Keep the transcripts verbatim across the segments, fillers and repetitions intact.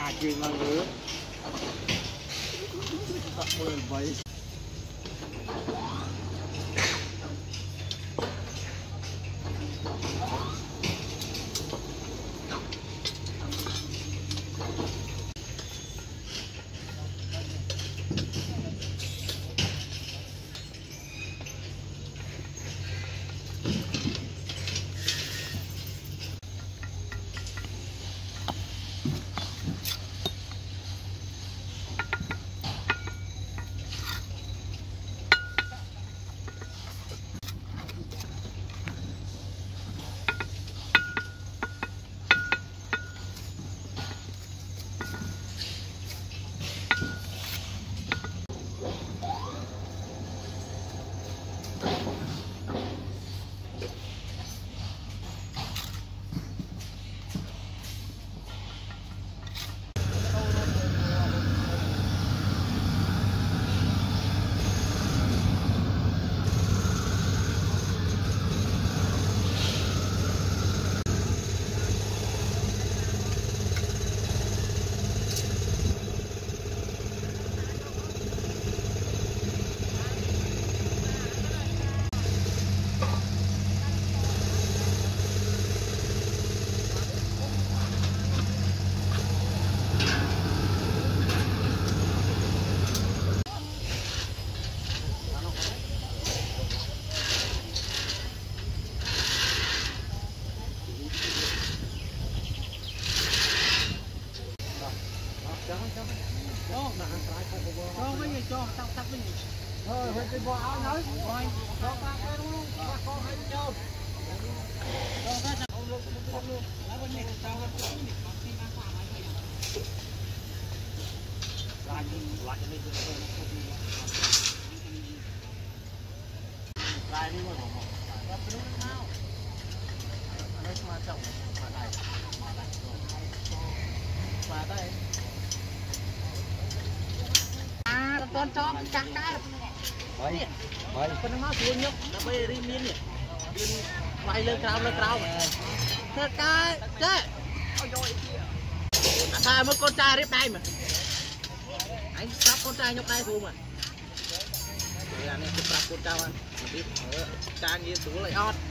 Ba chuyện ngon nữa. Tắt mười vậy. Cho mấy người cho tao tắt mấy người. Thôi phải đi bỏ áo nói. Rồi, cho ba cái đúng không? Ba con hãy cho. Cho cái nào luôn luôn luôn. Lấy bên này cho cái này còn khi ba quả lại vậy. Lại lại cho nên lại đi mà không. Nó cứ nào. Nó mà chồng mà đây. Mà đây. Mà đây. Con chó chặt cái Vậy vậy con nó xuống nhóc nó bay đi miên nè bay lên cao lên cao thế cái thế sao mới con trai rếp đây mà anh sắp con trai nhóc đây thôi mà anh em sắp con trai anh biết trai như tú lại ót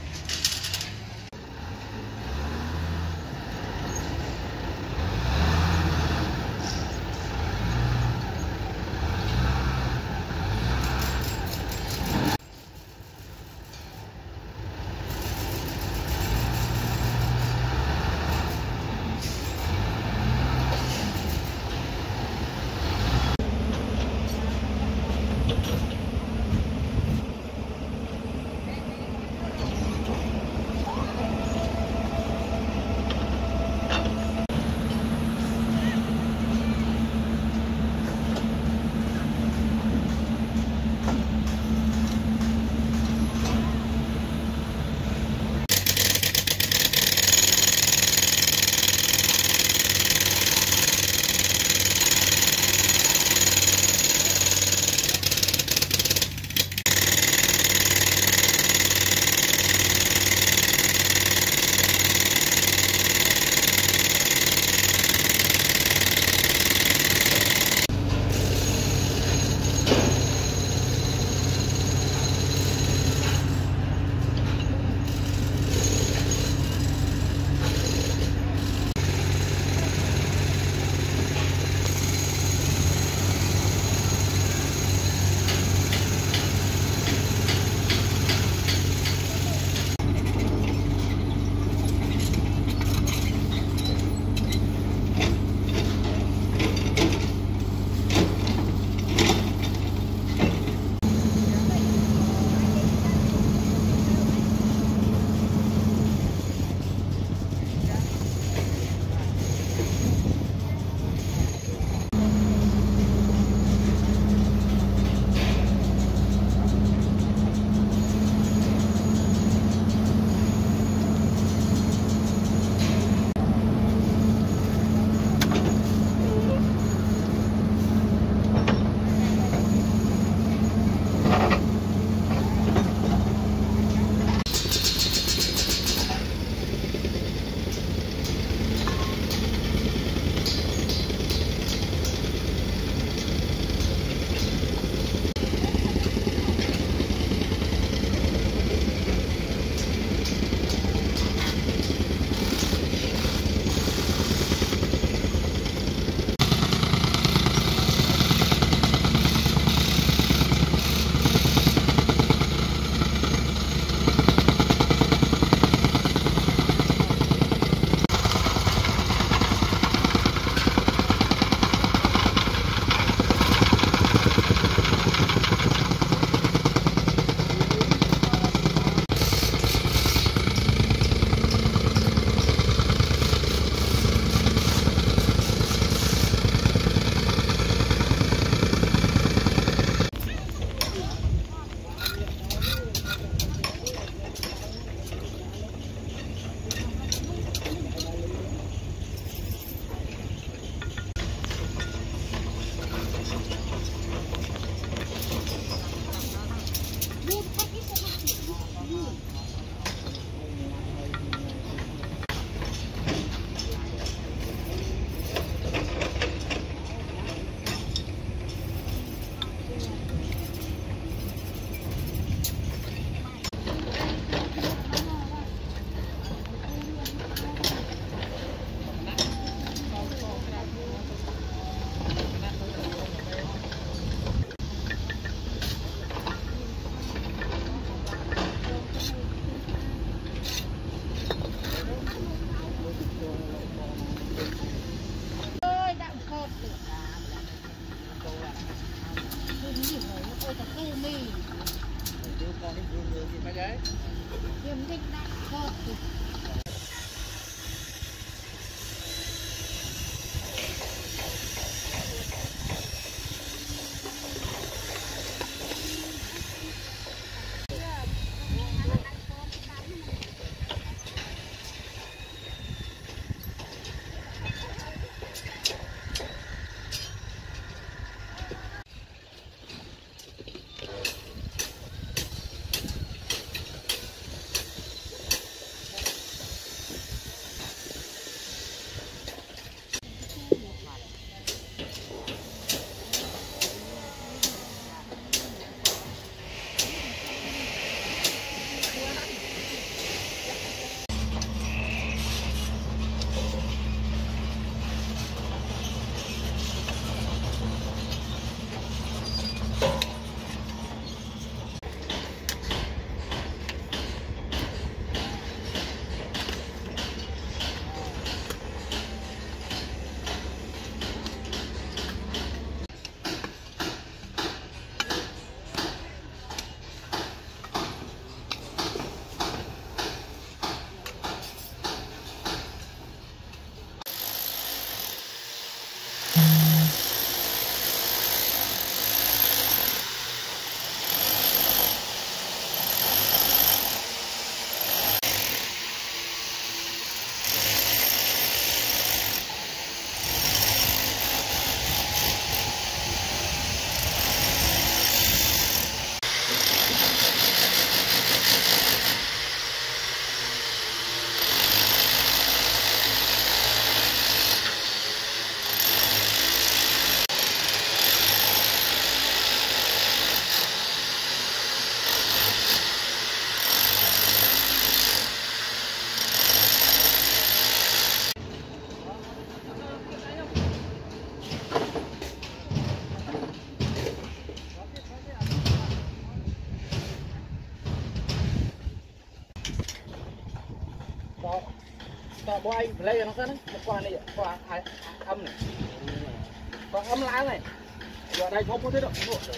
tọt bố anh lấy nó sẵn một quả này quả âm này quả âm lá này quả đây không có thế đâu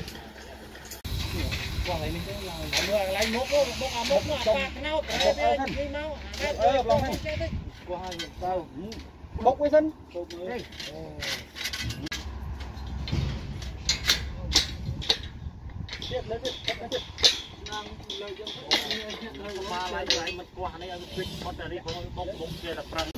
quả này mình sẽ làm mưa lấy mốc mốc à mốc nó bạc nào cái đi mau ờ lòng này quả sao mốc với thân đây tiếp lấy tiếp tiếp đang lời dân ba lại lại mặt quả này ăn quýt bắt ra đi không bốc bốc kia là prang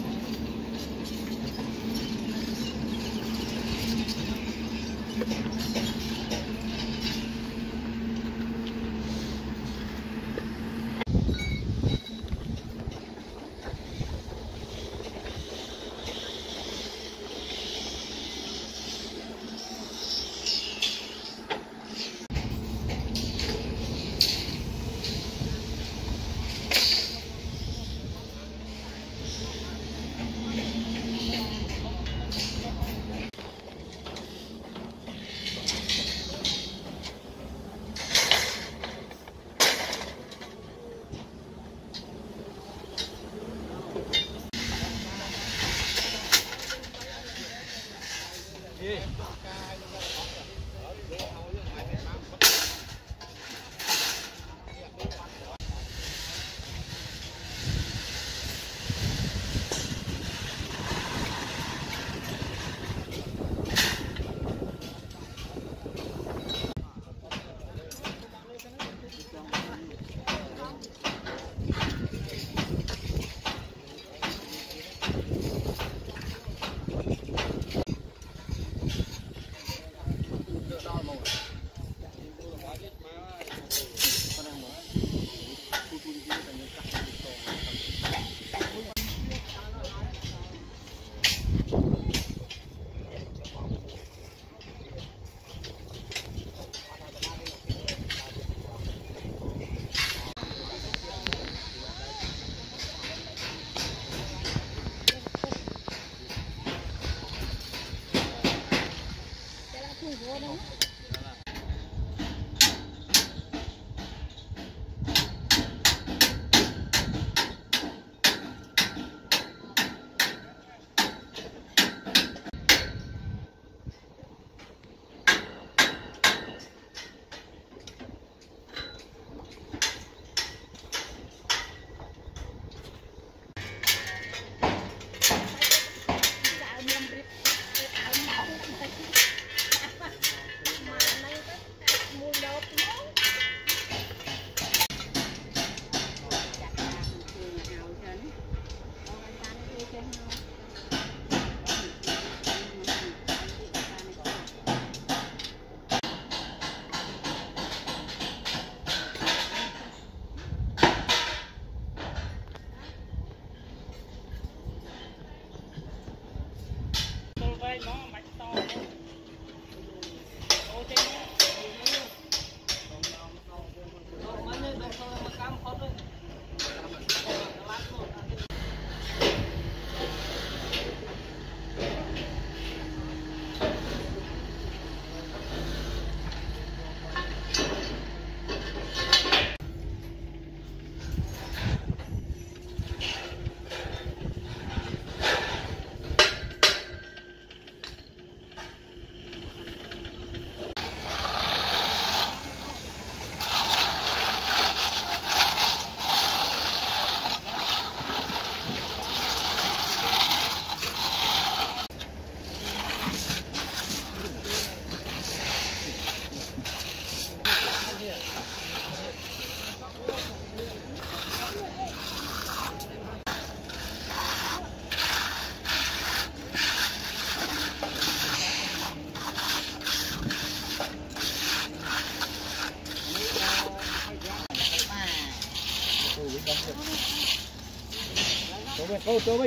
Chỗ bên, ô, chỗ bên.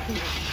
Hãy subscribe cho kênh Ghiền Mì Gõ để không bỏ lỡ